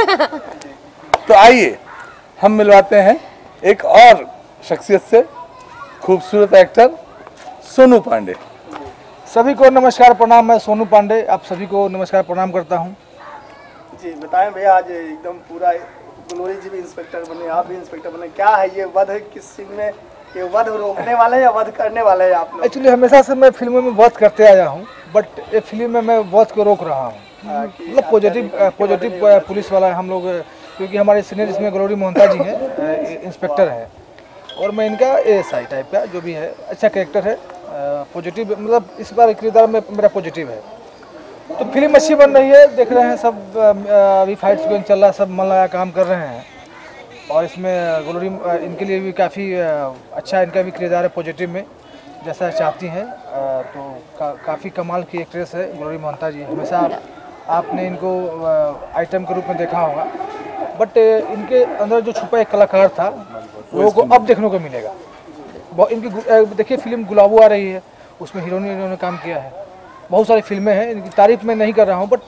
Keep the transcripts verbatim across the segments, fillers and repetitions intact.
तो आइए हम मिलवाते हैं एक और शख्सियत से, खूबसूरत एक्टर सोनू पांडे। सभी को नमस्कार प्रणाम, मैं सोनू पांडे आप सभी को नमस्कार प्रणाम करता हूं। जी बताएं भैया, आज एकदम पूरा ग्लोरी जी भी इंस्पेक्टर बने, आप भी इंस्पेक्टर बने, क्या है ये वध किस सीन में, ये वध रोकने वाले हैं या वध करने वाले हैं आप लोग? एक्चुअली हमेशा से मैं फिल्मों में वध करते आया हूं, बट ये फिल्म में मैं वध को रोक रहा हूं। मतलब पॉजिटिव पॉजिटिव पुलिस वाला है हम लोग, क्योंकि हमारे सीनियर इसमें ग्लोरी मोहंता जी हैं, इंस्पेक्टर हैं, और मैं इनका एएसआई टाइप का जो भी है, अच्छा कैरेक्टर है, पॉजिटिव, मतलब इस बार किरदार में मेरा पॉजिटिव है। तो फिल्म अच्छी बन रही है, देख रहे हैं सब, अभी फाइट सीक्वेंस चल रहा है, सब मन लगा काम कर रहे हैं, और इसमें ग्लोरी इनके लिए भी काफ़ी अच्छा इनका भी किरदार है पॉजिटिव में, जैसा चाहती हैं। तो का, काफ़ी कमाल की एक्ट्रेस है ग्लोरी मोहंता जी। हमेशा आप, आपने इनको आइटम के रूप में देखा होगा, बट इनके अंदर जो छुपा एक कलाकार था लोगों को अब देखने को मिलेगा। इनकी देखिए फिल्म गुलाबो आ रही है, उसमें हीरोइन इन्होंने काम किया है। बहुत सारी फिल्में हैं, इनकी तारीफ मैं नहीं कर रहा हूँ,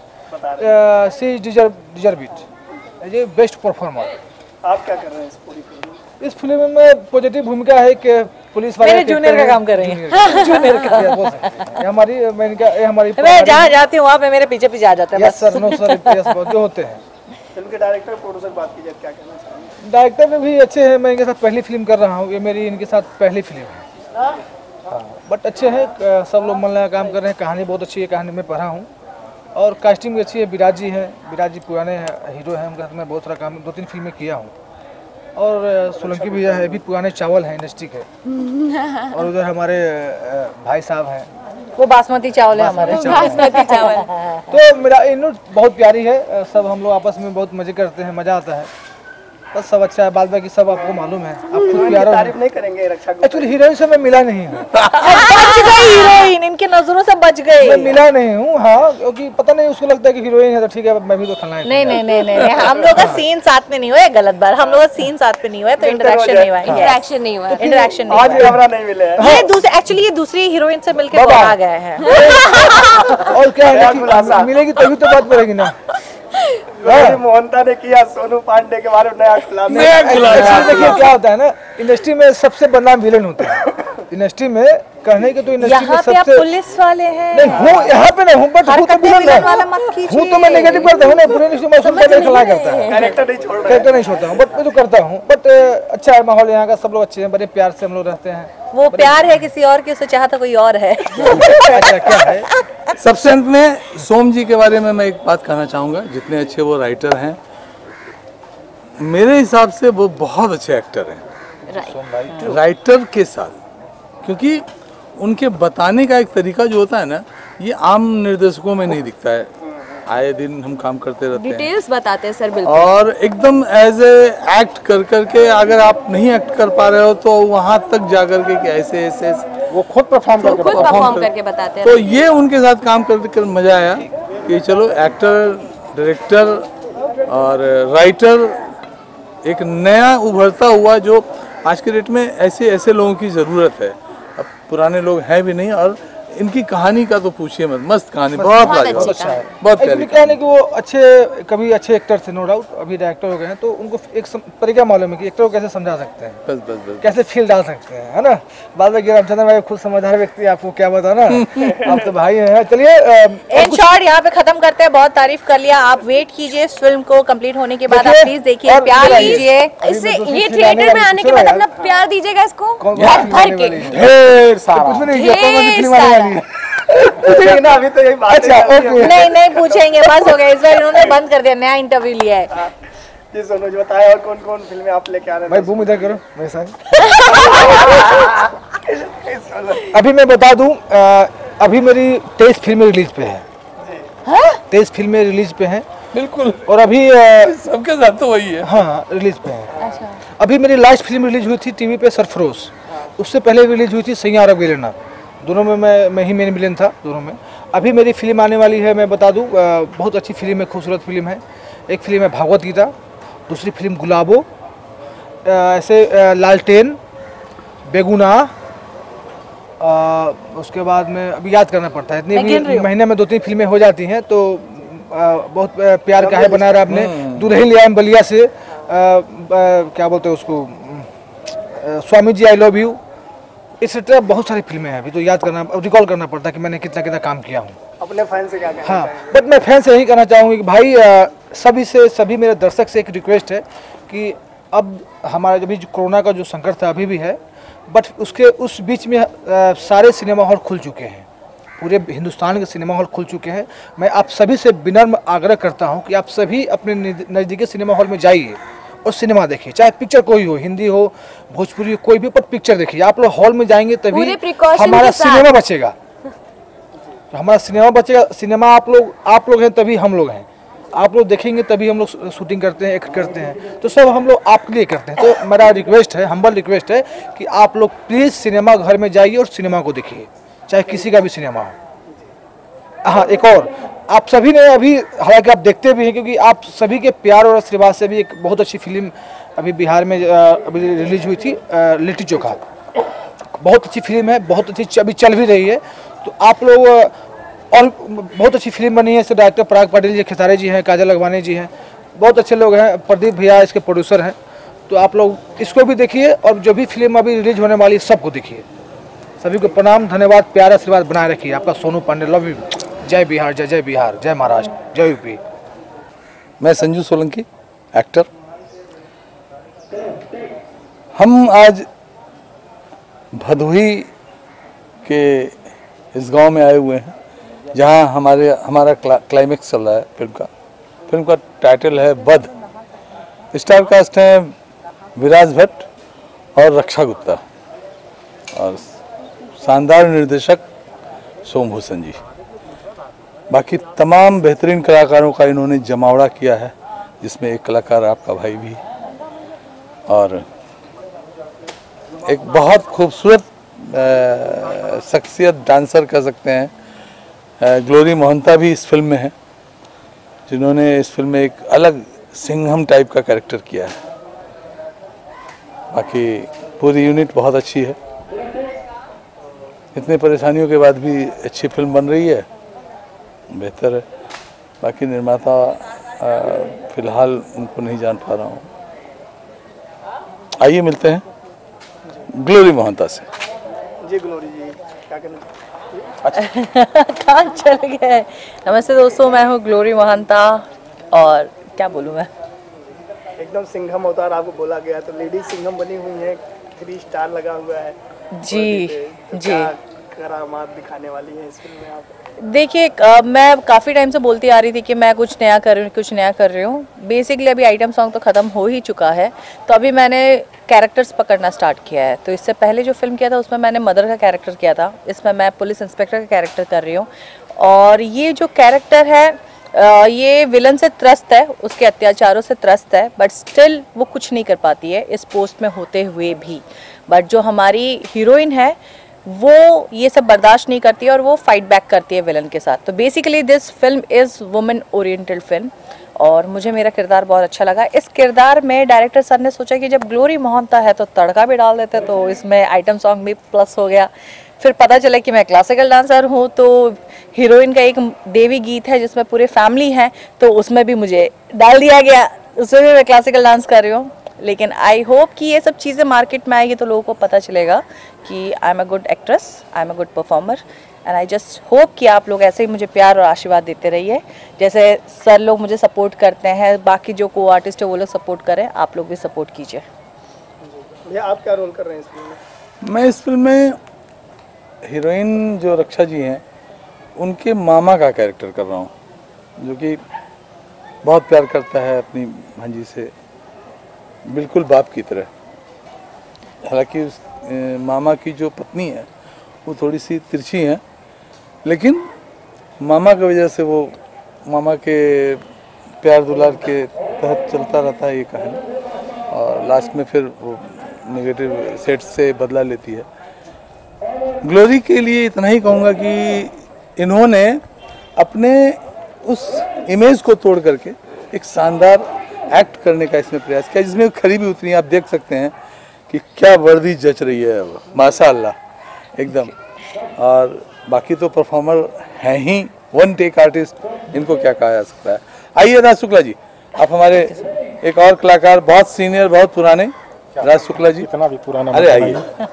but she deserve deserve it as a best performer. आप क्या कर रहे हैं इस पूरी फिल्म में? इस फिल्म में पॉजिटिव भूमिका है कि पुलिस वाले जूनियर का काम कर रहे हैं, जूनियर का ये हमारी मैं इनका ये हमारी मैं जहाँ जाती हूँ वहाँ पे मेरे पीछे पीछे आ जाते हैं। यस सर, नो सर, जो होते हैं। फिल्म के डायरेक्टर प्रोड्यूसर बात कीजिए, क्या कहना चाहेंगे? डायरेक्टर भी अच्छे हैं, मैं इनके साथ पहली फिल्म कर रहा हूँ, ये मेरी इनके साथ पहली फिल्म है। हाँ, बट अच्छे हैं, सब लोग मन लगा काम कर रहे हैं, कहानी बहुत अच्छी है, कहानी में पढ़ा हूँ, और कास्टिंग भी अच्छी है। विराज जी हैं, विराज जी पुराने हीरो हैं, उनके साथ मैं बहुत सारा काम, दो तीन फिल्में किया हूँ। और सोलंकी भैया है, भी पुराने चावल हैं, इंडस्ट्री के। और उधर हमारे भाई साहब हैं, वो बासमती चावल है हमारे, बासमती चावल। तो मेरा इन बहुत प्यारी है, सब हम लोग आपस में बहुत मजे करते हैं, मजा आता है, बस सब अच्छा है। बाद बाकी सब आपको मालूम है, आपको प्यारा तारीफ नहीं करेंगे रक्षा। एक्चुअली हीरोइन से मैं मिला नहीं हूँ, बच गई हीरोइन, इनके नजरों से बच गई। मैं मिला नहीं हूँ, हाँ, क्योंकि पता नहीं उसको लगता है कि हीरोइन है तो ठीक है, मैं भी तो खलनायक। नहीं नहीं नहीं नहीं, हम लोग का सीन साथ में नहीं हुआ है, गलत बात, हम लोग का सीन साथ में नहीं हुआ है, तो इंटरेक्शन नहीं हुआ है, इंटरेक्शन नहीं हुआ है, इंटरेक्शन नहीं आज कैमरा नहीं मिले हैं। ये दूसरे, एक्चुअली ये दूसरी हीरोइन से मिलके बहुत आ गए हैं। और क्या है, मिलेगी तभी तो बात करेगी ना। ग्लोरी मोहंता ने किया सोनू पांडे के बारे में नया खुलासा। देखिए क्या होता है ना, इंडस्ट्री में सबसे बदनाम विलेन होते हैं इंडस्ट्री में, कहने के तो इंडस्ट्री में सबसे। यहाँ पे आप पुलिस वाले हैं। नहीं हूँ, यहाँ पे नहीं हूँ, बट हूँ तो विलेन वाला मत कीजिए। हूँ तो मैं नेगेटिव करता हूँ ना, पूरे इंडस्ट्री में सुन कर खिला करता है, कैरेक्टर नहीं छोड़ रहा, कैरेक्टर नहीं छोड़ता हूँ, बट मैं तो करता हूँ। बट अच्छा है माहौल यहाँ का, सब लोग अच्छे हैं, बड़े प्यार से हम लोग रहते हैं। वो प्यार है किसी और की, उसे चाहता कोई और है। अच्छा क्या है? सबसे अंत में सोम जी के बारे में मैं एक बात कहना चाहूँगा, जितने अच्छे वो राइटर हैं, मेरे हिसाब से वो बहुत अच्छे एक्टर हैं राइटर के साथ, क्योंकि उनके बताने का एक तरीका जो होता है ना, ये आम निर्देशकों में नहीं दिखता है। आए दिन हम काम करते रहते हैं, डिटेल्स बताते हैं सर, बिल्कुल, और एकदम एज ए एक्ट कर करके, अगर आप नहीं एक्ट कर पा रहे हो तो वहाँ तक जा करके कि ऐसे ऐसे वो खुद परफॉर्म खुद परफॉर्म करके बताते हैं। तो ये उनके साथ काम करते कर मजा आया कि चलो एक्टर, डायरेक्टर और राइटर एक नया उभरता हुआ, जो आज के डेट में ऐसे ऐसे लोगों की ज़रूरत है। अब पुराने लोग हैं भी नहीं, और इनकी कहानी का तो पूछिए मत, मस्त कहानी, बहुत बहुत अच्छा है, बहुत प्यारी कहने कि वो अच्छे, कभी अच्छे एक्टर थे नो डाउट, अभी डायरेक्टर हो गए हैं, तो उनको एक तरीका मालूम है कि एक्टर को कैसे समझा सकते हैं, बस बस बस कैसे फील डाल सकते हैं, है ना। बाद में रामचंद्र भाई खुद समझदार व्यक्ति, आपको क्या बताना, आप तो भाई हैं। चलिए इन शॉर्ट यहाँ पे खत्म करते हैं, बहुत तारीफ कर लिया, आप वेट कीजिए इस फिल्म को कंप्लीट होने के बाद, आप प्लीज देखिए, प्यार कीजिए इससे, ये थिएटर में आने के बाद अपना प्यार दीजिएगा इसको भर भर के, ढेर सारा, कुछ भी नहीं ना अभी तो यही बात अच्छा है। ओके, नहीं नहीं पूछेंगे, बस हो गया, इस बार इन्होंने बंद कर दिया, नया इंटरव्यू लिया है। जी सोनू जी बताएं, और कौन कौन फिल्में आप लेके आ रहे हैं? भाई बूम इधर करो मेरे साथ। अभी मैं बता दूं, अभी मेरी तेईस फिल्में रिलीज पे है, तेईस फिल्में रिलीज पे हैं बिल्कुल, और अभी सबके साथ तो वही है। हाँ रिलीज पे है। अच्छा। अभी मेरी लास्ट फिल्म रिलीज हुई थी टीवी पे, सरफरोश, उससे पहले रिलीज हुई थी सैयां अरब गिरना, दोनों में मैं मैं ही मेन विलेन था दोनों में। अभी मेरी फिल्म आने वाली है, मैं बता दूं, बहुत अच्छी फिल्म है, खूबसूरत फिल्म है। एक फिल्म है भागवत गीता, दूसरी फिल्म गुलाबो, ऐसे लालटेन, बेगुनाह, उसके बाद में अभी याद करना पड़ता है, इतनी महीने में दो तीन फिल्में हो जाती हैं, तो आ, बहुत प्यार का है बना रहा आपने, दुल्हन ले आए बलिया से, आ, आ, क्या बोलते हैं उसको, आ, Swami ji I love you, etcetera बहुत सारी फिल्में हैं। अभी तो याद करना, रिकॉल करना पड़ता है कि मैंने कितना कितना काम किया हूँ। अपने फैन से क्या कहना हाँ, चाहेंगे? बट मैं फैन से यही कहना चाहूँगी कि भाई सभी से सभी मेरे दर्शक से एक रिक्वेस्ट है कि अब हमारा जब भी कोरोना का जो संकट था अभी भी है, बट उसके उस बीच में आ, सारे सिनेमा हॉल खुल चुके हैं, पूरे हिंदुस्तान के सिनेमा हॉल खुल चुके हैं। मैं आप सभी से विनम्र आग्रह करता हूं कि आप सभी अपने नज़दीकी सिनेमा हॉल में जाइए और सिनेमा देखिए, चाहे पिक्चर कोई हो, हिंदी हो, भोजपुरी हो, कोई भी, पर पिक्चर देखिए। आप लोग हॉल में जाएंगे तभी हमारा सिनेमा बचेगा, तो हमारा सिनेमा बचेगा। सिनेमा आप लोग आप लोग हैं तभी हम लोग हैं, आप लोग देखेंगे तभी हम लोग शूटिंग करते हैं, एक्ट करते हैं, तो सब हम लोग आपके लिए करते हैं। तो मेरा रिक्वेस्ट है, हम्बल रिक्वेस्ट है कि आप लोग प्लीज़ सिनेमा घर में जाइए और सिनेमा को देखिए, चाहे किसी का भी सिनेमा हो। हाँ, एक और, आप सभी ने अभी, हालांकि आप देखते भी हैं क्योंकि आप सभी के प्यार और आशीर्वाद से भी एक बहुत अच्छी फिल्म अभी बिहार में अभी रिलीज हुई थी, लिट्टी चोखा, बहुत अच्छी फिल्म है, बहुत अच्छी अभी चल भी रही है। तो आप लोग, और बहुत अच्छी फिल्म बनी है, इसके डायरेक्टर पराग पाटिल जी, खेसारी जी हैं, काजल अगवानी जी हैं, बहुत अच्छे लोग हैं, प्रदीप भैया इसके प्रोड्यूसर हैं। तो आप लोग इसको भी देखिए और जो भी फिल्म अभी रिलीज होने वाली है सबको देखिए। सभी को प्रणाम, धन्यवाद, प्यार आशीर्वाद बनाए रखिए। आपका सोनू पांडे, लव यू। जय बिहार, जय जय बिहार, जय महाराष्ट्र, जय यूपी। मैं संजू सोलंकी, एक्टर। हम आज भदोही के इस गांव में आए हुए हैं जहां हमारे हमारा क्ला, क्लाइमेक्स चल रहा है फिल्म का। फिल्म का टाइटल है वध। स्टार कास्ट हैं विराज भट्ट और रक्षा गुप्ता और शानदार निर्देशक सोमभूषण जी। बाकी तमाम बेहतरीन कलाकारों का इन्होंने जमावड़ा किया है, जिसमें एक कलाकार आपका भाई भी, और एक बहुत खूबसूरत शख्सियत, डांसर कह सकते हैं, ग्लोरी मोहंता भी इस फिल्म में है, जिन्होंने इस फिल्म में एक अलग सिंघम टाइप का कैरेक्टर किया है। बाकी पूरी यूनिट बहुत अच्छी है। इतने परेशानियों के बाद भी अच्छी फिल्म बन रही है, बेहतर है। बाकी निर्माता फिलहाल उनको नहीं जान पा रहा हूँ। आइए मिलते हैं ग्लोरी मोहंता से। जी ग्लोरी जी, क्या कहना? कहाँ चल गए? नमस्ते दोस्तों, मैं हूँ ग्लोरी मोहंता और क्या बोलूँ मैं, एकदम सिंघम अवतार आपको बोला गया, तो लेडी सिंघम बनी हुई है, थ्री स्टार लगा हुआ है जी तो जी। करामात दिखाने वाली है इस फिल्म में आप? देखिए, मैं काफ़ी टाइम से बोलती आ रही थी कि मैं कुछ नया कर रही हूँ, कुछ नया कर रही हूँ। बेसिकली अभी आइटम सॉन्ग तो ख़त्म हो ही चुका है, तो अभी मैंने कैरेक्टर्स पकड़ना स्टार्ट किया है। तो इससे पहले जो फिल्म किया था उसमें मैंने मदर का कैरेक्टर किया था, इसमें मैं पुलिस इंस्पेक्टर का कैरेक्टर कर रही हूँ। और ये जो कैरेक्टर है ये विलन से त्रस्त है, उसके अत्याचारों से त्रस्त है, बट स्टिल वो कुछ नहीं कर पाती है इस पोस्ट में होते हुए भी। बट जो हमारी हीरोइन है वो ये सब बर्दाश्त नहीं करती है और वो फाइट बैक करती है विलन के साथ। तो basically this film is women oriented film और मुझे मेरा किरदार बहुत अच्छा लगा। इस किरदार में डायरेक्टर सर ने सोचा कि जब ग्लोरी मोहंता है तो तड़का भी डाल देते, तो इसमें आइटम सॉन्ग भी प्लस हो गया। फिर पता चला कि मैं क्लासिकल डांसर हूँ, तो हीरोइन का एक देवी गीत है जिसमें पूरे फैमिली हैं, तो उसमें भी मुझे डाल दिया गया, उसमें भी मैं क्लासिकल डांस कर रही हूँ। लेकिन आई होप कि ये सब चीज़ें मार्केट में आएगी तो लोगों को पता चलेगा कि I am a good actress, I am a good performer, and I just hope कि आप लोग ऐसे ही मुझे प्यार और आशीर्वाद देते रहिए। जैसे सर लोग मुझे सपोर्ट करते हैं, बाकी जो को आर्टिस्ट है वो लोग सपोर्ट करें, आप लोग भी सपोर्ट कीजिए। भैया आप क्या रोल कर रहे हैं इस फिल्म में? मैं इस फिल्म में हीरोइन जो रक्षा जी हैं उनके मामा का कैरेक्टर कर रहा हूँ, जो कि बहुत प्यार करता है अपनी भांजी से, बिल्कुल बाप की तरह। हालांकि उस मामा की जो पत्नी है वो थोड़ी सी तिरछी है, लेकिन मामा की वजह से वो मामा के प्यार दुलार के तहत चलता रहता है ये कहानी, और लास्ट में फिर वो नेगेटिव सेट से बदला लेती है। ग्लोरी के लिए इतना ही कहूँगा कि इन्होंने अपने उस इमेज को तोड़ करके एक शानदार एक्ट करने का इसमें प्रयास किया, जिसमें खरी भी उतनी आप देख सकते हैं कि क्या वर्दी जच रही है माशाअल्लाह एकदम। और बाकी तो परफॉर्मर हैं ही वन टेक आर्टिस्ट, इनको क्या कहा जा सकता है। आइए राज शुक्ला जी, आप हमारे एक और कलाकार, बहुत सीनियर, बहुत पुराने, राज शुक्ला जी। इतना भी पुराना, अरे आइए।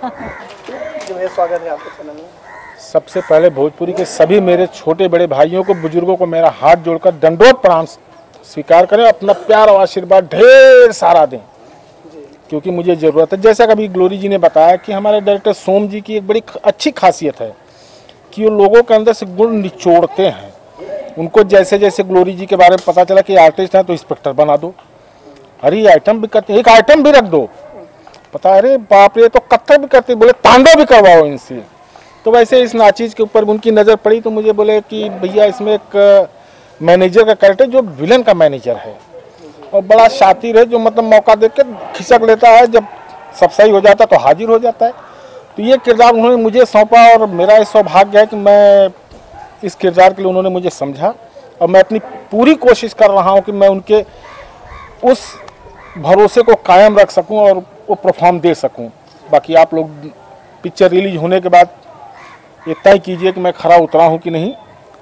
स्वागत है आपके चैनल में। सबसे पहले भोजपुरी के सभी मेरे छोटे बड़े भाइयों को, बुजुर्गों को मेरा हाथ जोड़कर दंडोत प्रणाम स्वीकार करें, अपना प्यार और आशीर्वाद ढेर सारा दें, क्योंकि मुझे ज़रूरत है। जैसा कभी ग्लोरी जी ने बताया कि हमारे डायरेक्टर सोम जी की एक बड़ी अच्छी खासियत है कि वो लोगों के अंदर से गुण निचोड़ते हैं। उनको जैसे जैसे ग्लोरी जी के बारे में पता चला कि आर्टिस्ट हैं तो इंस्पेक्टर बना दो, अरे ये आइटम भी करते, एक आइटम भी रख दो, पता है अरे बाप रे तो कत्थक भी करते, बोले तांडव भी करवाओ इनसे। तो वैसे इस नाचीज के ऊपर उनकी नज़र पड़ी तो मुझे बोले कि भैया इसमें एक मैनेजर का कैरेक्टर जो विलन का मैनेजर है और बड़ा शातिर है, जो मतलब मौका देख के खिसक लेता है, जब सब सही हो जाता तो हाजिर हो जाता है। तो ये किरदार उन्होंने मुझे सौंपा और मेरा इस सौभाग्य है कि मैं इस किरदार के लिए उन्होंने मुझे समझा और मैं अपनी पूरी कोशिश कर रहा हूँ कि मैं उनके उस भरोसे को कायम रख सकूँ और वो परफॉर्म दे सकूँ। बाकी आप लोग पिक्चर रिलीज होने के बाद ये तय कीजिए कि मैं खरा उतरा हूँ कि नहीं।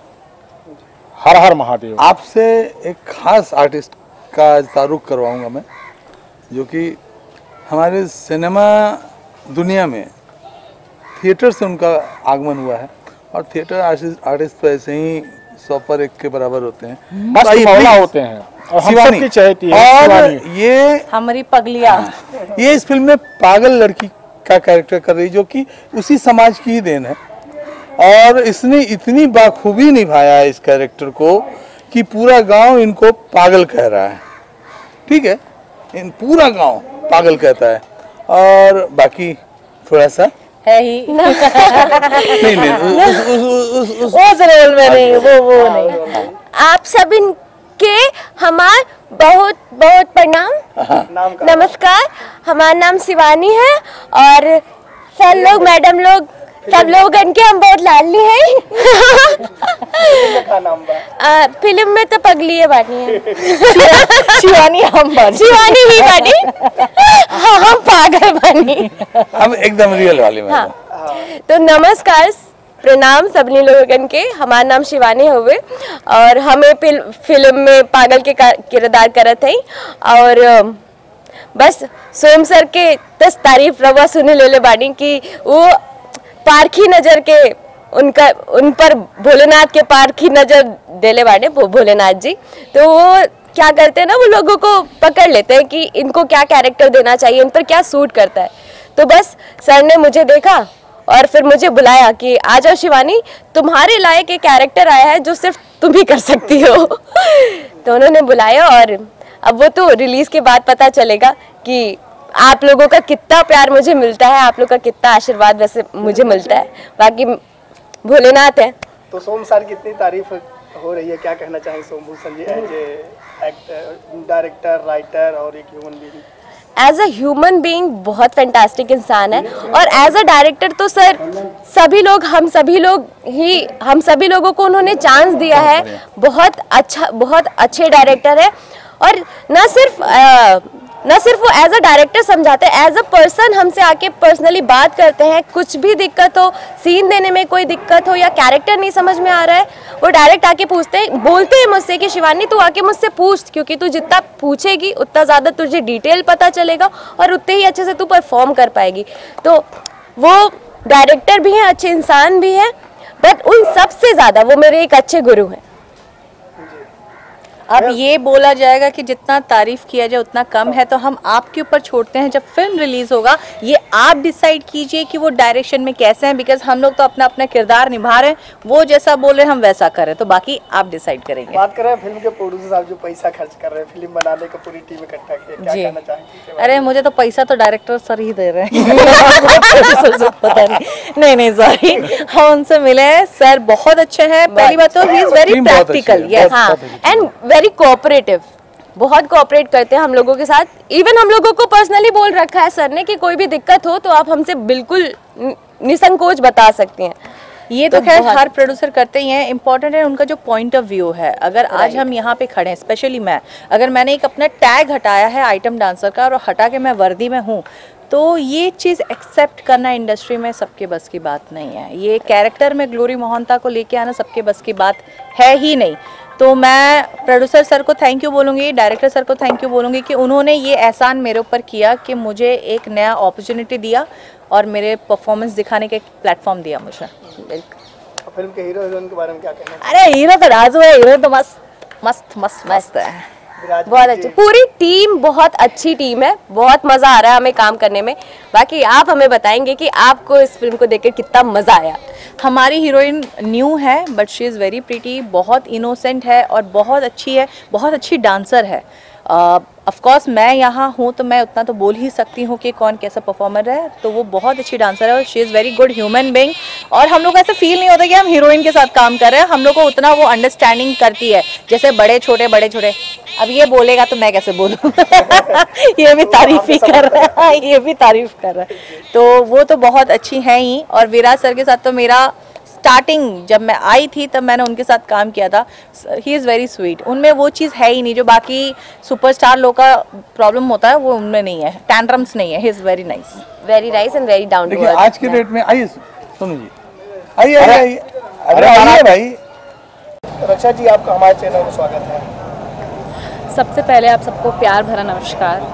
हर हर महादेव। आपसे एक खास आर्टिस्ट का तारुफ करवाऊंगा मैं, जो कि हमारे सिनेमा दुनिया में थिएटर से उनका आगमन हुआ है और थिएटर आर्टिस्ट आर्टिस्ट तो ऐसे ही सौ पर एक के बराबर होते हैं, मस्त मौला होते हैं और हम सबकी चहेती है और शिवानी। ये हमारी पगलिया, ये इस फिल्म में पागल लड़की का कैरेक्टर कर रही, जो कि उसी समाज की ही देन है और इसने इतनी बाखूबी निभाया है इस कैरेक्टर को कि पूरा गांव इनको पागल कह रहा है। ठीक है, इन पूरा गांव पागल कहता है और बाकी थोड़ा सा है ही नहीं नहीं उस उस उस उस वो रोल में नहीं, वो वो नहीं। आप सब इनके हमार बहुत बहुत प्रणाम, नमस्कार। हमारा नाम शिवानी है और सब लोग मैडम लोग सब लोग इनके हम बहुत लाडली हैं। आ, फिल्म में तो पगली है बानी है शिवानी हम बनी, शिवानी ही बनी, हाँ हम पागल बनी, हम एकदम रियल वाले में। हाँ। तो नमस्कार प्रणाम सबनी लोगन के। हमारा नाम शिवानी हुए और हमें फिल्म में पागल के किरदार करत है और बस सोम सर के दस तारीफ रवा सुने ले ले बानी कि वो पारखी नजर के उनका उन पर भोलेनाथ के पारखी नजर देले बाने भो, भोलेनाथ जी। तो वो क्या करते हैं ना, वो लोगों को पकड़ लेते हैं कि इनको क्या कैरेक्टर देना चाहिए, इन पर क्या सूट करता है। तो बस सर ने मुझे देखा और फिर मुझे बुलाया कि आ जाओ शिवानी, तुम्हारे लायक एक कैरेक्टर आया है जो सिर्फ तुम ही कर सकती हो। तो उन्होंने बुलाया और अब वो तो रिलीज के बाद पता चलेगा कि आप लोगों का कितना प्यार मुझे मिलता है, आप लोग का कितना आशीर्वाद वैसे मुझे मिलता है। बाकी भोलेनाथ है। तो सोम सर की इतनी तारीफ हो रही है, क्या कहना चाहेंगे Som Bhushan ji as actor, director, writer और एक human being? As a human being बहुत फैंटास्टिक इंसान है और एज अ डायरेक्टर तो सर सभी लोग हम सभी लोग ही हम सभी लोगों को उन्होंने चांस दिया है। बहुत अच्छा बहुत अच्छे डायरेक्टर है और न सिर्फ आ, न सिर्फ वो एज अ डायरेक्टर समझाते हैं, एज अ पर्सन हमसे आके पर्सनली बात करते हैं। कुछ भी दिक्कत हो, सीन देने में कोई दिक्कत हो या कैरेक्टर नहीं समझ में आ रहा है, वो डायरेक्ट आके पूछते हैं, बोलते हैं मुझसे कि शिवानी तू आके मुझसे पूछ, क्योंकि तू जितना पूछेगी उतना ज़्यादा तुझे डिटेल पता चलेगा और उतने ही अच्छे से तू परफॉर्म कर पाएगी। तो वो डायरेक्टर भी हैं, अच्छे इंसान भी हैं, बट उन सबसे ज़्यादा वो मेरे एक अच्छे गुरु हैं। अब ये बोला जाएगा कि जितना तारीफ किया जाए उतना कम है, तो हम आपके ऊपर छोड़ते हैं। जब फिल्म रिलीज होगा ये आप डिसाइड कीजिए कि वो डायरेक्शन में कैसे हैं, बिकॉज हम लोग तो अपना अपना किरदार निभा रहे हैं, वो जैसा बोल रहे हैं हम वैसा करें, तो बाकी आप डिसाइड करेंगे। बात कर रहे हैं फिल्म के प्रोड्यूसर साहब जो पैसा खर्च कर रहे हैं फिल्म बनाने का, पूरी टीम इकट्ठा किया, क्या कहना चाहेंगे? अरे मुझे तो पैसा तो डायरेक्टर सर ही दे रहे हैं। पता नहीं नहीं नहीं सॉरी, हम उनसे मिले हैं, सर बहुत अच्छे हैं। पहली बात तो he is very practical, yes, हाँ, एंड वेरी कोऑपरेटिव, बहुत कोऑपरेट करते हैं हम लोगों के साथ। इवन हम लोगों को पर्सनली बोल रखा है सर ने कि कोई भी दिक्कत हो तो आप हमसे बिल्कुल निसंकोच बता सकती हैं। ये तो, तो खैर हर प्रोड्यूसर करते ही हैं। इम्पोर्टेंट है उनका जो पॉइंट ऑफ व्यू है। अगर आज हम यहाँ पे खड़े हैं, स्पेशली मैं, अगर मैंने एक अपना टैग हटाया है आइटम डांसर का और हटा के मैं वर्दी में हूँ, तो ये चीज़ एक्सेप्ट करना इंडस्ट्री में सबके बस की बात नहीं है। ये कैरेक्टर में ग्लोरी मोहंता को लेके आना सबके बस की बात है ही नहीं। तो मैं प्रोड्यूसर सर को थैंक यू बोलूँगी, डायरेक्टर सर को थैंक यू बोलूँगी कि उन्होंने ये एहसान मेरे ऊपर किया कि मुझे एक नया अपॉर्चुनिटी दिया और मेरे परफॉर्मेंस दिखाने का एक प्लेटफॉर्म दिया मुझे। फिल्म के हीरो हीरोइन के बारे में क्या कहना? अरे हीरो तो राजू है, हीरो तो मस्त मस्त मस्त मस्त है, बहुत अच्छी पूरी टीम, बहुत अच्छी टीम है, बहुत मज़ा आ रहा है हमें काम करने में। बाकी आप हमें बताएंगे कि आपको इस फिल्म को देखकर कितना मज़ा आया। हमारी हीरोइन न्यू है but she is very pretty, बहुत इनोसेंट है और बहुत अच्छी है, बहुत अच्छी डांसर है। ऑफ कोर्स मैं यहाँ हूँ तो मैं उतना तो बोल ही सकती हूँ कि कौन कैसा परफॉर्मर है, तो वो बहुत अच्छी डांसर है और she is very good human being. और हम लोग को ऐसा फील नहीं होता कि हम हीरोइन के साथ काम कर रहे हैं, हम लोग को उतना वो अंडरस्टैंडिंग करती है, जैसे बड़े छोटे बड़े छोटे। अब ये बोलेगा तो मैं कैसे बोलूँ ये भी तारीफ ही कर रहा है, ये भी तारीफ कर रहा है, तो वो तो बहुत अच्छी हैं ही। और विराज सर के साथ तो मेरा स्टार्टिंग जब मैं आई थी तब मैंने उनके साथ काम किया था। ही इज़ वेरी स्वीट, उनमें वो चीज़ है ही नहीं जो बाकी सुपरस्टार लोग का प्रॉब्लम होता है, वो उनमें नहीं है, टैंट्रम्स नहीं है। He is very nice, very nice and very down to earth. आज के डेट में आइए सोनू जी, आइए आइए आइए, अरे आइए भाई। रक्षा जी, आपका हमारे चैनल में स्वागत है। सबसे पहले आप सबको प्यार भरा नमस्कार।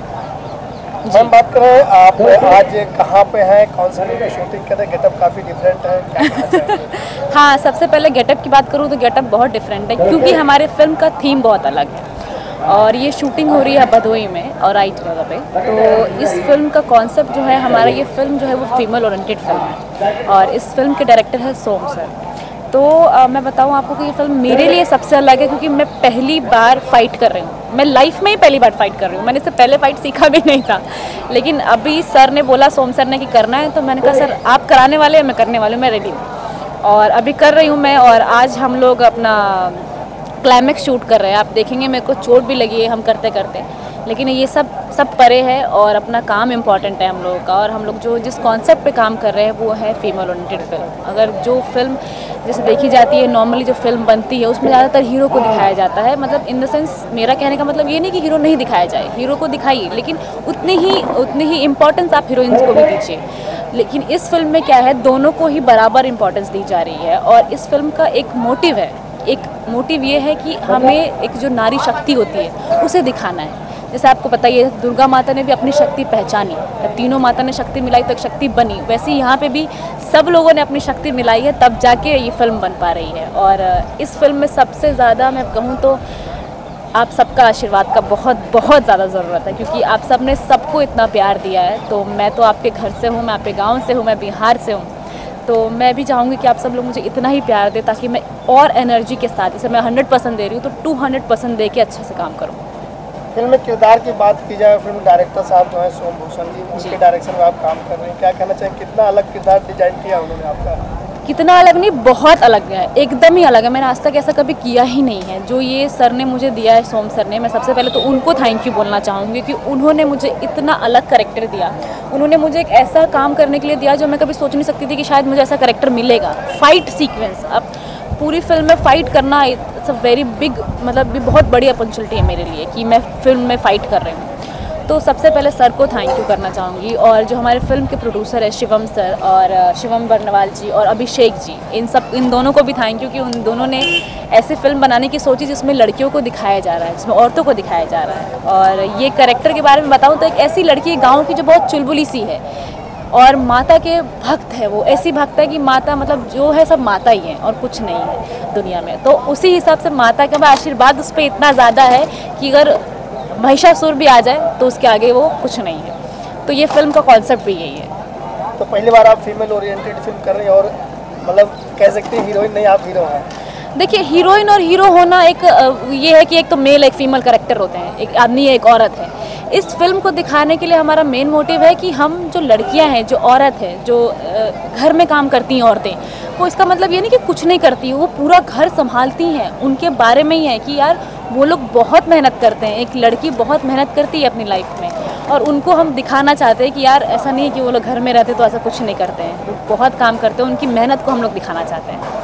हम बात कर रहे हैं, आप आज कहाँ पे हैं, कौन सी फिल्म की शूटिंग कर रहे हैं? गेटअप काफ़ी डिफरेंट है, क्या कहना चाहेंगे? हाँ, सबसे पहले गेटअप की बात करूँ तो गेटअप बहुत डिफरेंट है क्योंकि हमारे फिल्म का थीम बहुत अलग है और ये शूटिंग हो रही है भदोई में और आई जगह पे। तो इस फिल्म का कॉन्सेप्ट जो है, हमारा ये फिल्म जो है वो फीमेल ओरिएंटेड फिल्म है और इस फिल्म के डायरेक्टर है सोम सर। तो आ, मैं बताऊं आपको कि ये फिल्म मेरे लिए सबसे अलग है क्योंकि मैं पहली बार फाइट कर रही हूँ, मैं लाइफ में ही पहली बार फाइट कर रही हूँ। मैंने इससे पहले फाइट सीखा भी नहीं था, लेकिन अभी सर ने बोला, सोम सर ने कि करना है, तो मैंने कहा सर आप कराने वाले हैं, मैं करने वाली हूँ, मैं रेडी हूँ और अभी कर रही हूँ मैं। और आज हम लोग अपना क्लाइमैक्स शूट कर रहे हैं, आप देखेंगे मेरे को चोट भी लगी है हम करते करते, लेकिन ये सब सब परे है और अपना काम इम्पॉर्टेंट है हम लोगों का। और हम लोग जो जिस कॉन्सेप्ट पे काम कर रहे हैं वो है फीमेल ओरिएंटेड फिल्म। अगर जो फिल्म जैसे देखी जाती है नॉर्मली जो फिल्म बनती है उसमें ज़्यादातर हीरो को दिखाया जाता है, मतलब इन द सेंस मेरा कहने का मतलब ये नहीं कि हीरो नहीं दिखाया जाए, हीरो को दिखाइए, लेकिन उतनी ही उतनी ही इम्पोर्टेंस आप हीरोइंस को भी दीजिए। लेकिन इस फिल्म में क्या है, दोनों को ही बराबर इम्पोर्टेंस दी जा रही है और इस फिल्म का एक मोटिव है, एक मोटिव ये है कि हमें एक जो नारी शक्ति होती है उसे दिखाना है। जैसे आपको पता ही है दुर्गा माता ने भी अपनी शक्ति पहचानी, जब तीनों माता ने शक्ति मिलाई तो एक शक्ति बनी, वैसे ही यहाँ पे भी सब लोगों ने अपनी शक्ति मिलाई है तब जाके ये फिल्म बन पा रही है। और इस फिल्म में सबसे ज़्यादा मैं कहूँ तो आप सबका आशीर्वाद का बहुत बहुत ज़्यादा ज़रूरत है क्योंकि आप सब ने सबको इतना प्यार दिया है। तो मैं तो आपके घर से हूँ, मैं आपके गाँव से हूँ, मैं बिहार से हूँ, तो मैं भी चाहूँगी कि आप सब लोग मुझे इतना ही प्यार दें ताकि मैं और एनर्जी के साथ, जैसे मैं हंड्रेड परसेंट दे रही हूँ तो टू हंड्रेड परसेंट दे के अच्छे से काम करूँ। फिल्म में किरदार की बात की जाए, फिल्म डायरेक्टर साहब जो है सोम भूषण जी, उनके डायरेक्शन में आप काम कर रहे हैं, क्या कहना चाहिए, कितना अलग किरदार डिजाइन किया उन्होंने आपका? कितना अलग नहीं, बहुत अलग है, एकदम ही अलग है। मैंने आज तक ऐसा कभी किया ही नहीं है जो ये सर ने मुझे दिया है, सोम सर ने। मैं सबसे पहले तो उनको थैंक यू बोलना चाहूँगी कि उन्होंने मुझे इतना अलग कैरेक्टर दिया, उन्होंने मुझे एक ऐसा काम करने के लिए दिया जो मैं कभी सोच नहीं सकती थी कि शायद मुझे ऐसा कैरेक्टर मिलेगा। फाइट सीक्वेंस, अब पूरी फिल्म में फ़ाइट करना इट्स अ वेरी बिग, मतलब भी बहुत बड़ी अपॉर्चुनिटी है मेरे लिए कि मैं फिल्म में फ़ाइट कर रही हूँ। तो सबसे पहले सर को थैंक यू करना चाहूँगी और जो हमारे फिल्म के प्रोड्यूसर है शिवम सर और शिवम बर्नवाल जी और अभिषेक जी, इन सब इन दोनों को भी थैंक यू कि उन दोनों ने ऐसी फिल्म बनाने की सोची जिसमें लड़कियों को दिखाया जा रहा है, जिसमें औरतों को दिखाया जा रहा है। और ये कैरेक्टर के बारे में बताऊँ तो एक ऐसी लड़की गाँव की जो बहुत चुलबुली सी है और माता के भक्त है, वो ऐसी भक्त है कि माता मतलब जो है सब माता ही है और कुछ नहीं है दुनिया में। तो उसी हिसाब से माता का आशीर्वाद उस पर इतना ज़्यादा है कि अगर महिषासुर भी आ जाए तो उसके आगे वो कुछ नहीं है। तो ये फिल्म का कॉन्सेप्ट भी यही है। तो पहली बार आप फीमेल ओरिएंटेड फिल्म कर रही हैं और मतलब कह सकते हैं हीरोइन नहीं, आप हीरो हैं। देखिए, हीरोइन और हीरो होना एक ये है कि एक तो मेल एक फीमेल कैरेक्टर होते हैं, एक आदमी है एक औरत है। इस फिल्म को दिखाने के लिए हमारा मेन मोटिव है कि हम जो लड़कियां हैं, जो औरत है, जो घर में काम करती हैं औरतें, वो इसका मतलब ये नहीं कि कुछ नहीं करती, वो पूरा घर संभालती हैं, उनके बारे में ही है कि यार वो लोग बहुत मेहनत करते हैं, एक लड़की बहुत मेहनत करती है अपनी लाइफ में और उनको हम दिखाना चाहते हैं कि यार ऐसा नहीं है कि वो लोग घर में रहते तो ऐसा कुछ नहीं करते हैं, वो बहुत काम करते हैं, उनकी मेहनत को हम लोग दिखाना चाहते हैं।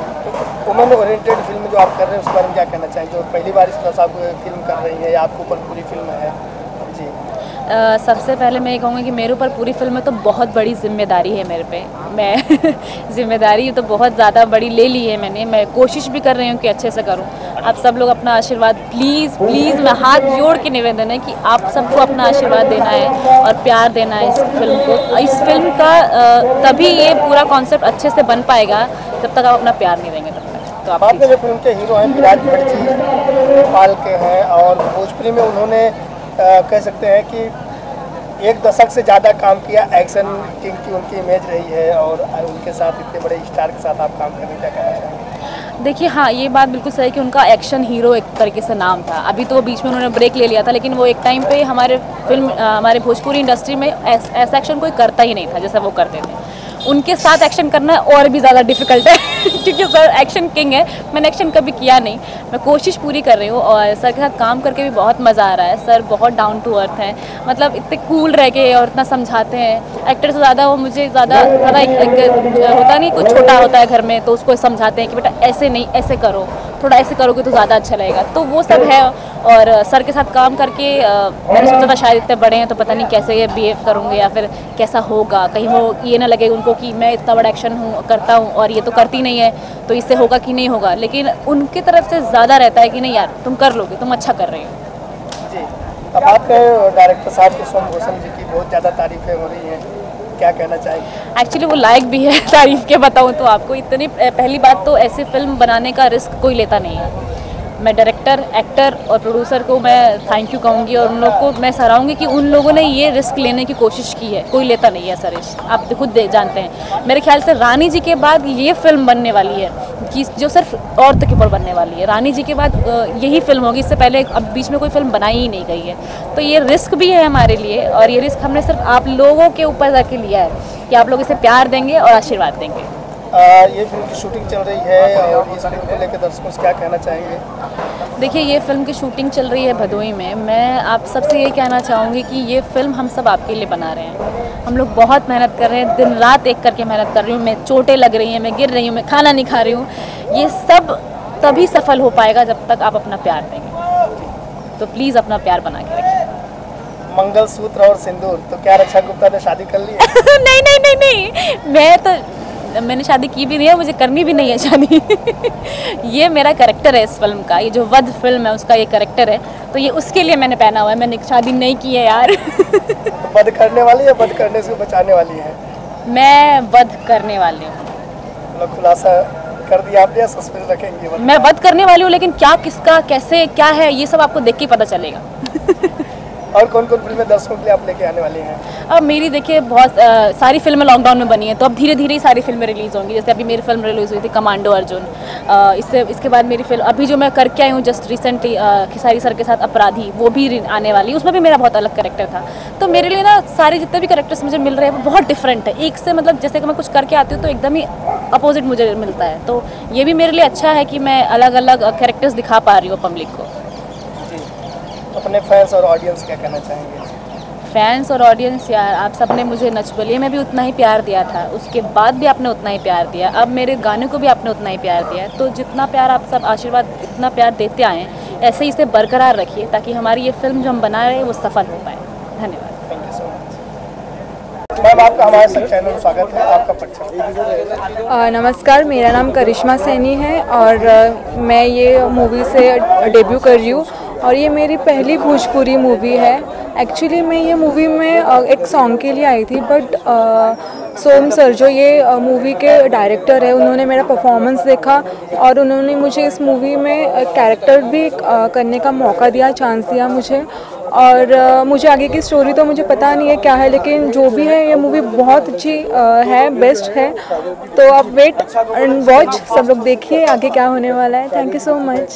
वुमेन ओरिएंटेड फिल्म जो आप कर रहे हैं उसके बारे में क्या कहना चाहेंगे, जो पहली बार इस तरह से आप फिल्म कर रही है या आपके ऊपर पूरी फिल्म है? जी आ, सबसे पहले मैं ये कहूँगी कि मेरे ऊपर पूरी फिल्म में तो बहुत बड़ी जिम्मेदारी है मेरे पे। मैं जिम्मेदारी तो बहुत ज़्यादा बड़ी ले ली है मैंने। मैं कोशिश भी कर रही हूँ कि अच्छे से करूँ। आप सब लोग अपना आशीर्वाद प्लीज़ प्लीज़ मैं हाथ जोड़ के निवेदन है कि आप सबको अपना आशीर्वाद देना है और प्यार देना है इस फिल्म को। इस फिल्म का तभी ये पूरा कॉन्सेप्ट अच्छे से बन पाएगा जब तक आप अपना प्यार नहीं देंगे तब तक। तो आप बात में जो फिल्म के हीरो हैं विराज भट्ट जी नेपाल के हैं और भोजपुरी में उन्होंने आ, कह सकते हैं कि एक दशक से ज़्यादा काम किया। एक्शन किंग की उनकी इमेज रही है और उनके साथ इतने बड़े स्टार के साथ आप काम करने क्या कहना चाहेंगे? देखिए हाँ, ये बात बिल्कुल सही कि उनका एक्शन हीरो एक तरीके से नाम था। अभी तो बीच में उन्होंने ब्रेक ले लिया था, लेकिन वो एक टाइम पे हमारे फिल्म हमारे भोजपुरी इंडस्ट्री में ऐसा एक्शन कोई करता ही नहीं था जैसा वो करते थे। उनके साथ एक्शन करना और भी ज़्यादा डिफ़िकल्ट है क्योंकि सर एक्शन किंग है। मैंने एक्शन कभी किया नहीं, मैं कोशिश पूरी कर रही हूँ और सर के साथ काम करके भी बहुत मज़ा आ रहा है। सर बहुत डाउन टू अर्थ हैं, मतलब इतने कूल रह के और इतना समझाते हैं। एक्टर से ज़्यादा वो मुझे ज़्यादा ज़्यादा एक, एक होता नहीं, कुछ छोटा होता है घर में तो उसको समझाते हैं कि बेटा ऐसे नहीं ऐसे करो, थोड़ा ऐसे करोगे तो ज़्यादा अच्छा लगेगा। तो वो सब है और सर के साथ काम करके मैंने सोचा था शायद इतने बड़े हैं तो पता नहीं कैसे ये बिहेव करूँगे या फिर कैसा होगा, कहीं वो ये ना लगे उनको कि मैं इतना बड़ा एक्शन हूँ करता हूँ और ये तो करती नहीं है तो इससे होगा कि नहीं होगा। लेकिन उनकी तरफ से ज़्यादा रहता है कि नहीं यार तुम कर लोगे, तुम अच्छा कर रहे हो। जी, अब आपके डायरेक्टर साहब के सोम भूषण जी की बहुत ज़्यादा तारीफें हो रही हैं, क्या कहना चाहेंगे? एक्चुअली वो लायक भी है तारीफ के बताऊँ तो आपको। इतनी पहली बात तो ऐसी फिल्म बनाने का रिस्क कोई लेता नहीं है। मैं डायरेक्टर, एक्टर और प्रोड्यूसर को मैं थैंक यू कहूँगी और उन लोग को मैं सराहूँगी कि उन लोगों ने ये रिस्क लेने की कोशिश की है। कोई लेता नहीं है ऐसा रिस्क, आप खुद दे जानते हैं। मेरे ख्याल से रानी जी के बाद ये फिल्म बनने वाली है कि जो सिर्फ औरत के ऊपर बनने वाली है। रानी जी के बाद यही फिल्म होगी, इससे पहले अब बीच में कोई फिल्म बनाई ही नहीं गई है। तो ये रिस्क भी है हमारे लिए और ये रिस्क हमने सिर्फ आप लोगों के ऊपर जाके लिया है कि आप लोग इसे प्यार देंगे और आशीर्वाद देंगे। आ, ये फिल्म की शूटिंग चल रही है और इस फिल्म को लेकर दर्शकों से क्या कहना चाहेंगे? देखिए ये फिल्म की शूटिंग चल रही है भदोई में। मैं आप सबसे ये कहना चाहूँगी कि ये फिल्म हम सब आपके लिए बना रहे हैं। हम लोग बहुत मेहनत कर रहे हैं, दिन रात एक करके मेहनत कर रही हूँ मैं। चोटें लग रही हैं, मैं गिर रही हूँ, मैं खाना नहीं खा रही हूँ। ये सब तभी सफल हो पाएगा जब तक आप अपना प्यार देंगे। तो प्लीज़ अपना प्यार बना के रखिए। मंगलसूत्र और सिंदूर, तो क्या रक्षा गुप्ता ने शादी कर ली है? नहीं नहीं नहीं नहीं, मैं तो मैंने शादी की भी नहीं है, मुझे करनी भी नहीं है शादी। ये मेरा कैरेक्टर है इस फिल्म का, ये जो वध फिल्म है उसका ये कैरेक्टर है, तो ये उसके लिए मैंने पहना हुआ है। मैंने शादी नहीं की है यार। तो वध करने वाली है, वध करने से बचाने वाली है? मैं वध करने वाली हूँ। मतलब खुलासा कर दिया आपने, सस्पेंस रखेंगे? मैं वध करने वाली हूँ, लेकिन क्या किसका कैसे क्या है ये सब आपको देख के पता चलेगा। और कौन कौन फिल्में दर्शकों के लिए आप लेके आने वाली हैं? अब मेरी देखिए बहुत आ, सारी फिल्में लॉकडाउन में बनी हैं, तो अब धीरे धीरे ही सारी फिल्में रिलीज़ होंगी। जैसे अभी मेरी फिल्म रिलीज़ हुई थी कमांडो अर्जुन। आ, इससे इसके बाद मेरी फिल्म अभी जो मैं करके आई हूँ जस्ट रिसेंटली खिसारी सर के साथ अपराधी, वो भी आने वाली। उसमें भी मेरा बहुत अलग कैरेक्टर था। तो मेरे लिए ना सारे जितने भी कैरेक्टर्स मुझे मिल रहे हैं वो बहुत डिफरेंट है एक से। मतलब जैसे कि मैं कुछ करके आती हूँ तो एकदम ही अपोजिट मुझे मिलता है। तो ये भी मेरे लिए अच्छा है कि मैं अलग अलग कैरेक्टर्स दिखा पा रही हूँ पब्लिक को। अपने फैंस और ऑडियंस क्या कहना चाहेंगे? फैंस और ऑडियंस यार, आप सबने मुझे नच बलिए में भी उतना ही प्यार दिया था, उसके बाद भी आपने उतना ही प्यार दिया, अब मेरे गाने को भी आपने उतना ही प्यार दिया। तो जितना प्यार आप सब आशीर्वाद इतना प्यार देते आए ऐसे ही इसे बरकरार रखिए ताकि हमारी ये फिल्म जो हम बना रहे हैं वो सफल हो पाए। धन्यवाद। Thank you so much. Ma'am आपका हमारे साथ चैनल में स्वागत है, आपका परिचय। नमस्कार, मेरा नाम करिश्मा सैनी है और आ, मैं ये मूवी से डेब्यू कर रही हूँ और ये मेरी पहली भोजपुरी मूवी है। एक्चुअली मैं ये मूवी में एक सॉन्ग के लिए आई थी, बट सोम सर जो ये मूवी के डायरेक्टर है उन्होंने मेरा परफॉर्मेंस देखा और उन्होंने मुझे इस मूवी में कैरेक्टर भी करने का मौका दिया, चांस दिया मुझे। और uh, मुझे आगे की स्टोरी तो मुझे पता नहीं है क्या है, लेकिन जो भी है ये मूवी बहुत अच्छी uh, है, बेस्ट है। तो आप वेट एंड वॉच, सब लोग देखिए आगे क्या होने वाला है। Thank you so much.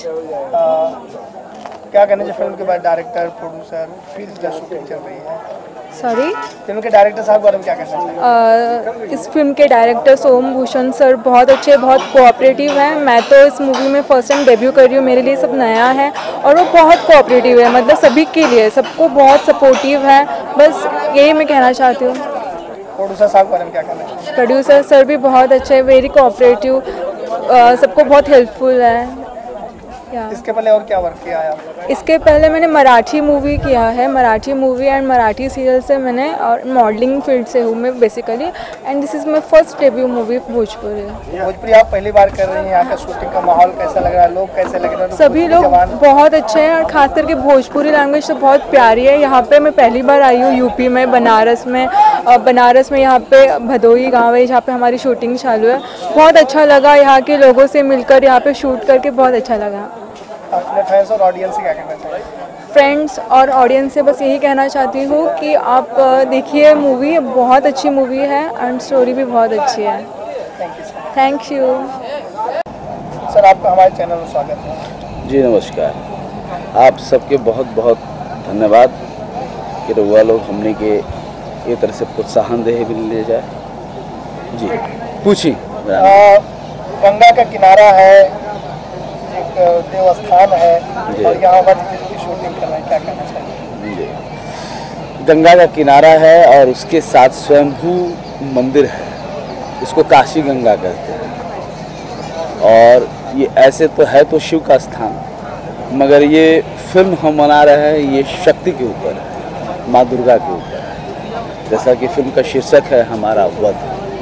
क्या कहना चाहिए फिल्म के बाद डायरेक्टर, प्रोड्यूसर, फिल्म की शूटिंग चल रही है? सॉरी, फिल्म के डायरेक्टर साहब के बारे में क्या कहना चाहिए? uh, इस फिल्म के डायरेक्टर सोम भूषण सर बहुत अच्छे, बहुत कोऑपरेटिव हैं। मैं तो इस मूवी में फर्स्ट टाइम डेब्यू कर रही हूँ, मेरे लिए सब नया है और वो बहुत कोऑपरेटिव है, मतलब सभी के लिए, सबको बहुत सपोर्टिव है। बस यही मैं कहना चाहती हूँ। प्रोड्यूसर साहब के बारे में क्या कहना चाहिए? प्रोड्यूसर सर भी बहुत अच्छे, वेरी कोऑपरेटिव, सबको बहुत हेल्पफुल है। या इसके पहले और क्या वर्क किया है आपने? इसके पहले मैंने मराठी मूवी किया है, Marathi movie and Marathi serial से मैंने, और मॉडलिंग फील्ड से हूँ मैं basically, and this is my first debut movie Bhojpuri. Bhojpuri आप पहली बार कर रही हैं, यहाँ का शूटिंग का माहौल कैसा लग रहा है, लोग कैसे लग रहे हैं? सभी लोग बहुत अच्छे हैं, और ख़ास करके भोजपुरी लैंग्वेज तो बहुत प्यारी है। यहाँ पे मैं पहली बार आई हूँ यूपी में, बनारस में, और बनारस में यहाँ पे भदोही गाँव है जहाँ पे हमारी शूटिंग चालू है। बहुत अच्छा लगा यहाँ के लोगों से मिलकर, यहाँ पे शूट करके बहुत अच्छा लगा। अपने फैंस और ऑडियंस से क्या कहना चाहिए? फ्रेंड्स और ऑडियंस से बस यही कहना चाहती हूँ कि आप देखिए मूवी, बहुत अच्छी मूवी है एंड स्टोरी भी बहुत अच्छी है। थैंक यू सर, आपका हमारे चैनल में स्वागत है। जी नमस्कार, आप सबके बहुत बहुत धन्यवाद कि रउआ लोग हमने के ये तरह से प्रोत्साहन दे भी ले जाए। जी पूछिए। गंगा का किनारा है, एक देवस्थान है, और यहाँ पर की शूटिंग करना है, क्या कहना चाहिए? जी, गंगा का किनारा है और उसके साथ स्वयंभू मंदिर है, इसको काशी गंगा कहते हैं। और ये ऐसे तो है तो शिव का स्थान, मगर ये फिल्म हम बना रहे हैं ये शक्ति के ऊपर है, माँ दुर्गा के ऊपर है। जैसा कि फिल्म का शीर्षक है हमारा वध।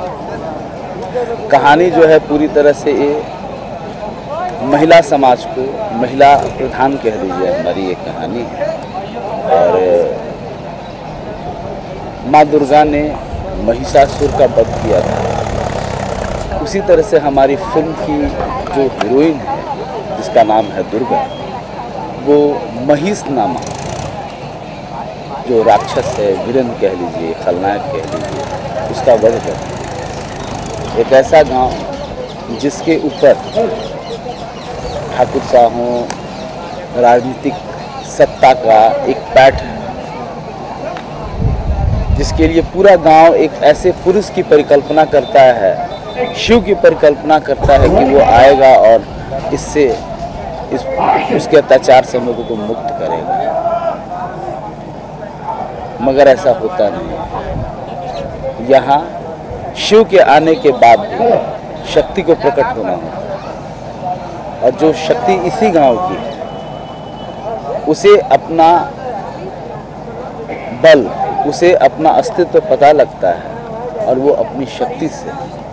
कहानी जो है पूरी तरह से ये महिला समाज को, महिला प्रधान कह लीजिए, हमारी ये कहानी है। और माँ दुर्गा ने महिषासुर का वध किया था, उसी तरह से हमारी फिल्म की जो हीरोइन है जिसका नाम है दुर्गा, वो महिष नामा जो राक्षस है, विलन कह लीजिए, खलनायक कह लीजिए, उसका वध करती है। एक ऐसा गांव जिसके ऊपर ठाकुर साहों राजनीतिक सत्ता का एक पैठ है, जिसके लिए पूरा गांव एक ऐसे पुरुष की परिकल्पना करता है, शिव की परिकल्पना करता है कि वो आएगा और इससे इस उसके अत्याचार से लोगों को मुक्त करेगा, मगर ऐसा होता नहीं। यहाँ शिव के आने के बाद भी शक्ति को प्रकट होना होता है, और जो शक्ति इसी गांव की है उसे अपना बल, उसे अपना अस्तित्व पता लगता है, और वो अपनी शक्ति से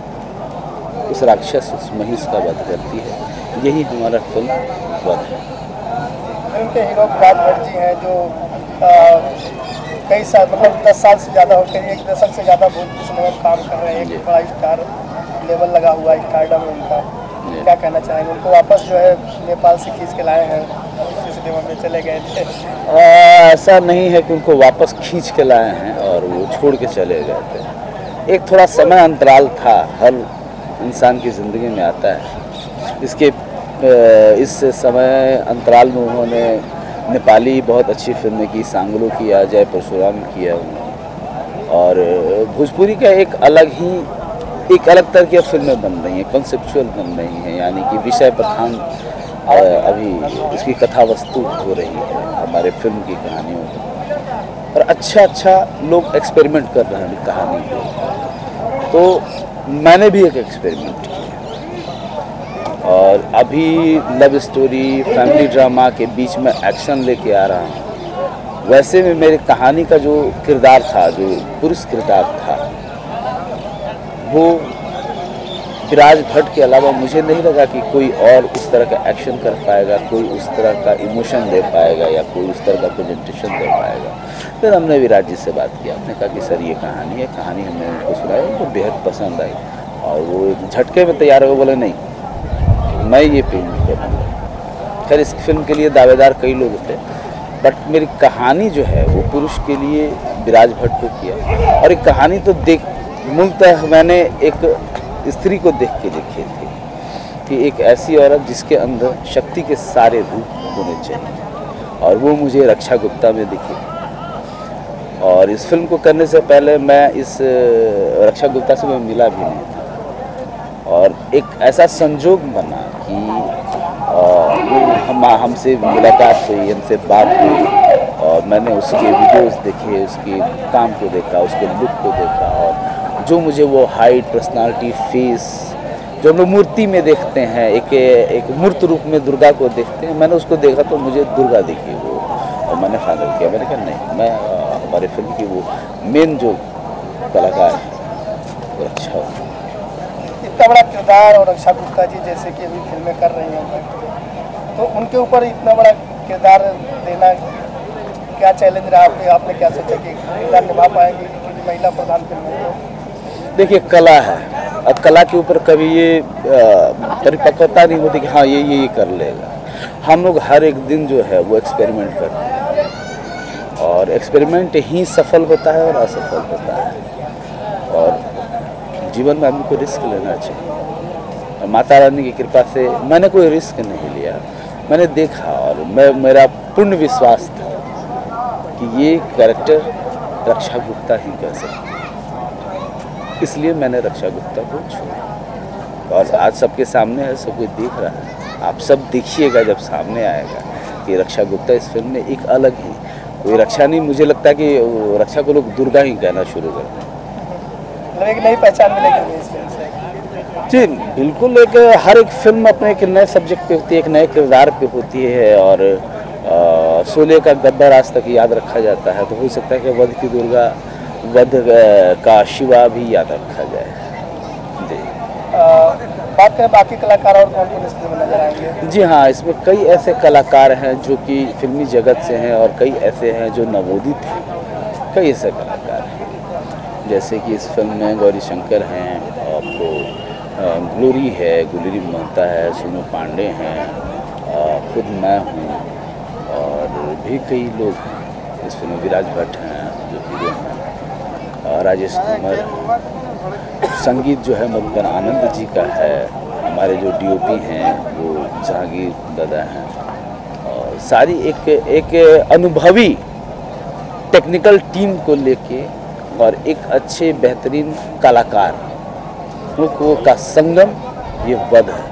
उस राक्षस, उस महिष का वध करती है। यही हमारा फिल्म वध है। फिल्म के हीरो विराज भट्ट जी हैं, जो आ, कई साल मतलब दस साल से ज़्यादा हो गए, एक दशक से ज़्यादा भोजपुरी सिनेमा में काम कर रहे हैं, एक बड़ा स्टार लेवल लगा हुआ है, स्टारडम उनका। क्या कहना चाहेंगे? उनको वापस जो है नेपाल से खींच के लाए हैं, सिनेमा में चले गए थे। ऐसा नहीं है कि उनको वापस खींच के लाए हैं और वो छोड़ के चले गए थे। एक थोड़ा समय अंतराल था, हर इंसान की ज़िंदगी में आता है। इसके इस समय अंतराल में उन्होंने नेपाली बहुत अच्छी फिल्में की, सांगलो किया, जय परशुराम किया, और भोजपुरी का एक अलग ही एक अलग तरह की फिल्में बन रही हैं, कॉन्सेप्चुअल बन रही हैं, यानी कि विषय प्रधान अभी इसकी कथा वस्तु हो रही है हमारे फिल्म की कहानियों में, और अच्छा अच्छा लोग एक्सपेरिमेंट कर रहे हैं कहानी को। तो मैंने भी एक एक्सपेरिमेंट किया, और अभी लव स्टोरी, फैमिली ड्रामा के बीच में एक्शन लेके आ रहा हूँ। वैसे में मेरी कहानी का जो किरदार था, जो पुरुष किरदार था, वो विराज भट्ट के अलावा मुझे नहीं लगा कि कोई और उस तरह का एक्शन कर पाएगा, कोई उस तरह का इमोशन दे पाएगा, या कोई उस तरह का प्रेजेंटेशन दे पाएगा। फिर हमने विराज जी से बात किया, हमने कहा कि सर ये कहानी है, कहानी हमने उनको सुनाई, उनको बेहद पसंद आई, और वो एक झटके में तैयार हो, बोले नहीं मैं ये फिल्म करूँगा। खैर इस फिल्म के लिए दावेदार कई लोग थे, बट मेरी कहानी जो है वो पुरुष के लिए विराज भट्ट को किया, और एक कहानी तो देख मूलतः मैंने एक स्त्री को देख के लिखी थी कि एक ऐसी औरत जिसके अंदर शक्ति के सारे रूप होने चाहिए, और वो मुझे रक्षा गुप्ता में दिखी। और इस फिल्म को करने से पहले मैं इस रक्षा गुप्ता से मैं मिला भी नहीं था, और एक ऐसा संजोग बना कि हम हमसे मुलाकात हुई, हमसे बात हुई, और मैंने उसके वीडियोस देखे, उसके काम को देखा, उसके लुक को देखा, और जो मुझे वो हाइट, पर्सनालिटी, फेस जो हम लोग मूर्ति में देखते हैं, एक एक मूर्त रूप में दुर्गा को देखते हैं, मैंने उसको देखा तो मुझे दुर्गा दिखी वो, और मैंने फाइनल किया। मैंने कहा नहीं, मैं हमारे फिल्म की वो मेन जो कलाकार है वो अच्छा हो। इतना बड़ा किरदार और रक्षा गुप्ता जी जैसे कि अभी फिल्में कर रही हैं, तो उनके ऊपर इतना बड़ा किरदार देना क्या चैलेंज रहा आपके? आपने क्या सोचा कि किरदार निभा पाएंगे क्योंकि महिला प्रधान फिल्म है? देखिए कला है, और कला के ऊपर कभी ये परिपक्वता नहीं होती कि हाँ ये ये ये कर लेगा। हम लोग हर एक दिन जो है वो एक्सपेरिमेंट करते हैं, और एक्सपेरिमेंट ही सफल होता है और असफल होता है, और जीवन में आदमी को रिस्क लेना चाहिए। माता रानी की कृपा से मैंने कोई रिस्क नहीं लिया, मैंने देखा, और मैं मेरा पूर्ण विश्वास था कि ये कैरेक्टर रक्षा गुप्ता ही कर सकती है, इसलिए मैंने रक्षा गुप्ता को छोड़ा। और आज सबके सामने है, सब कोई देख रहा है, आप सब देखिएगा जब सामने आएगा कि रक्षा गुप्ता इस फिल्म में एक अलग ही, कोई रक्षा नहीं, मुझे लगता है कि रक्षा को लोग दुर्गा ही कहना शुरू कर दें। मतलब एक नई पहचान मिलेगी इस फिल्म से? जी बिल्कुल, एक हर एक फिल्म अपने एक नए सब्जेक्ट पे होती है, एक नए किरदार पे होती है, और शोले का गद्दार आज तक याद रखा जाता है, तो हो सकता है कि वध की दुर्गा, वध का शिवा भी याद रखा जाए। जी बात करें बाकी कलाकार और कौन कौन इस फिल्म में नजर आएंगे? जी हाँ, इसमें कई ऐसे कलाकार हैं जो कि फिल्मी जगत से हैं, और कई ऐसे हैं जो नवोदित हैं, कई ऐसे कलाकार हैं, जैसे कि इस फिल्म में गौरी शंकर हैं, आपको ग्लोरी है, गुलरी मोहता है, सोनू पांडे हैं, खुद मैं हूँ, और भी कई लोग हैं इस फिल्म में। विराज भट्ट हैं जो हीरो हैं, राजेश कुमार, संगीत जो है मधुकर आनंद जी का है, हमारे जो डीओपी हैं वो जहांगीर दादा हैं, और सारी एक एक अनुभवी टेक्निकल टीम को लेके, और एक अच्छे बेहतरीन कलाकार को का संगम ये वध है।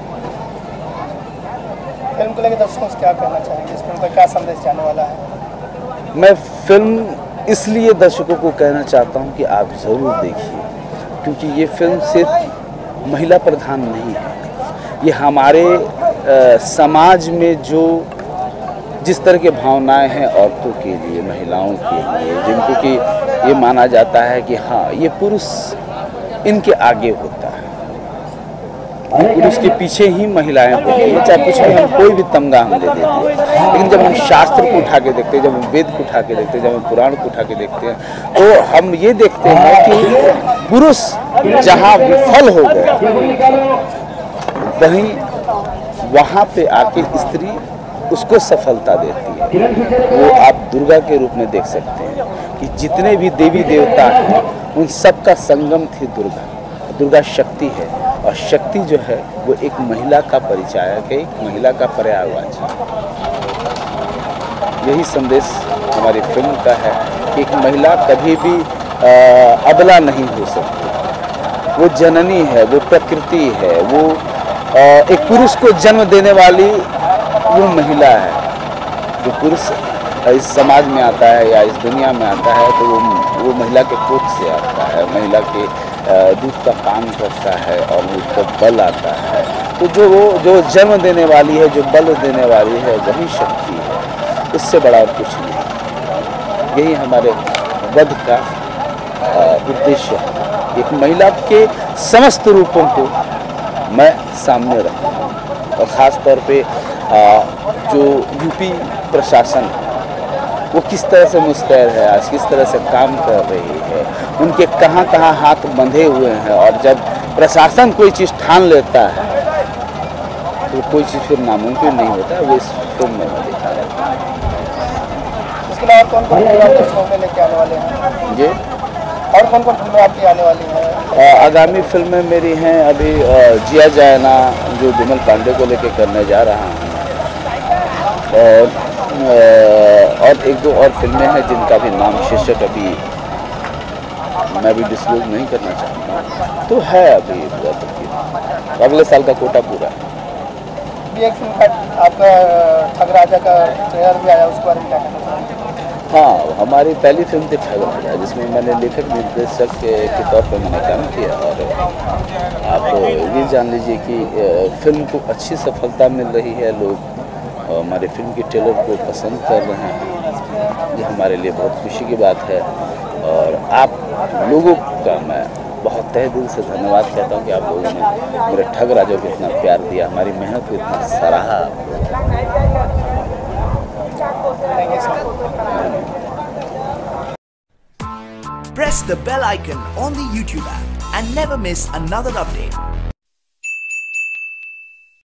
फिल्म को लेकर दर्शकों से क्या कहना चाहेंगे? इस फिल्म का क्या संदेश जाने वाला है? मैं फिल्म इसलिए दर्शकों को कहना चाहता हूं कि आप ज़रूर देखिए, क्योंकि ये फिल्म सिर्फ महिला प्रधान नहीं है, ये हमारे आ, समाज में जो जिस तरह की भावनाएं हैं औरतों के लिए, महिलाओं के लिए, जिनको कि ये माना जाता है कि हाँ ये पुरुष इनके आगे होता है, पुरुष के पीछे ही महिलाएं होती हैं, चाहे कुछ भी हम कोई भी तमगा हम दे देते हैं, लेकिन जब हम शास्त्र को उठा के देखते हैं, जब हम वेद को उठा के देखते हैं, जब हम पुराण को उठा के देखते हैं, तो हम ये देखते हैं कि पुरुष जहाँ विफल हो गया, वहीं वहाँ पे आके स्त्री उसको सफलता देती है। वो आप दुर्गा के रूप में देख सकते हैं कि जितने भी देवी देवता हैं उन सब का संगम थी दुर्गा। दुर्गा शक्ति है, और शक्ति जो है वो एक महिला का परिचायक है, एक महिला का पर्यायवाची है। यही संदेश हमारी फिल्म का है कि एक महिला कभी भी आ, अबला नहीं हो सकती, वो जननी है, वो प्रकृति है, वो आ, एक पुरुष को जन्म देने वाली वो महिला है। जो पुरुष इस समाज में आता है या इस दुनिया में आता है तो वो वो महिला के कोख से आता है, महिला के दूध का पान करता है और उसका बल आता है। तो जो वो जो जन्म देने वाली है, जो बल देने वाली है, वही शक्ति है, उससे बड़ा और कुछ नहीं। यही हमारे वध का उद्देश्य है। एक महिला के समस्त रूपों को मैं सामने रखूँ, और ख़ास तौर पे जो यूपी प्रशासन है वो किस तरह से मुस्तैद है, आज किस तरह से काम कर रही है, उनके कहाँ कहाँ हाथ बंधे हुए हैं, और जब प्रशासन कोई चीज़ ठान लेता है तो कोई चीज़ फिर नामुमकिन नहीं होता है। वो इस फिल्म में दिखा रहा है। इसके अलावा कौन कौन फिल्में लेके आने वाले हैं? जी, और कौन कौन फिल्में आपकी आने वाली हैं? आगामी फिल्में मेरी हैं अभी जिया जायना जो विमल पांडे को लेके करने जा रहा हूँ, और और एक दो और फिल्में हैं जिनका भी नाम शीर्षक अभी मैं भी डिस्क्लोज नहीं करना चाहता, तो है अभी अगले साल का कोटा पूरा है। भी एक फिल्म का आपका ठग राजा का ट्रेलर भी आया, उसके बारे में क्या कहना चाहेंगे? हाँ, हमारी पहली फिल्म थी ठग राजा, जिसमें मैंने लेखक निर्देशक के, के तौर पर मैंने काम किया। और आप ये जान लीजिए कि फिल्म को अच्छी सफलता मिल रही है, लोग हमारे फिल्म के ट्रेलर को पसंद कर रहे हैं, ये हमारे लिए बहुत खुशी की बात है। और आप लोगों का मैं बहुत तहे दिल से धन्यवाद कहता हूँ कि आप लोगों ने मेरे ठग राजा को इतना प्यार दिया, हमारी मेहनत को इतना सराहा। Press the bell icon on the YouTube app and never miss another update.